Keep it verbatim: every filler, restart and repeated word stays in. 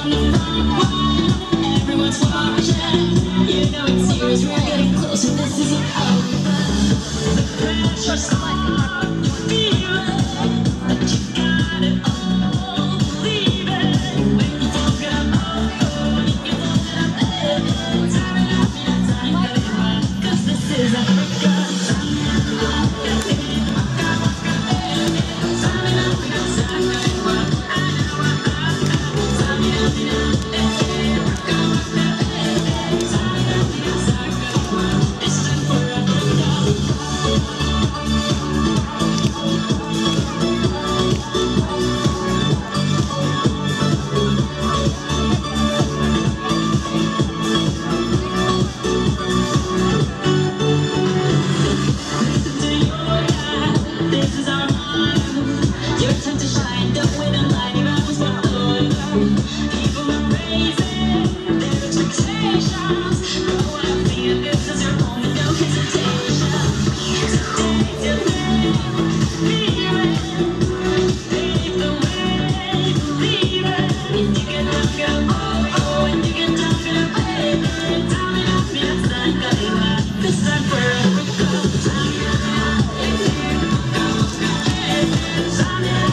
Everyone's watching. You know it's serious. We're getting closer. This isn't over. The pressure's on. Feel it, but you got it all. Believe it. When you talk about oh, you can talk about it. Time it up, yeah, time it up. 'Cause this is Africa. This is our time. Your time to shine. Don't wait in line. Your hours are over. People are raising their expectations. Go out there. This is your moment. No hesitation. Today's your day. Feel it. Pave the way. Believe it. If you get down, go oh oh. And you get down, go baby. Time it up, yes, I'm going. This time for Africa. Time it up. Time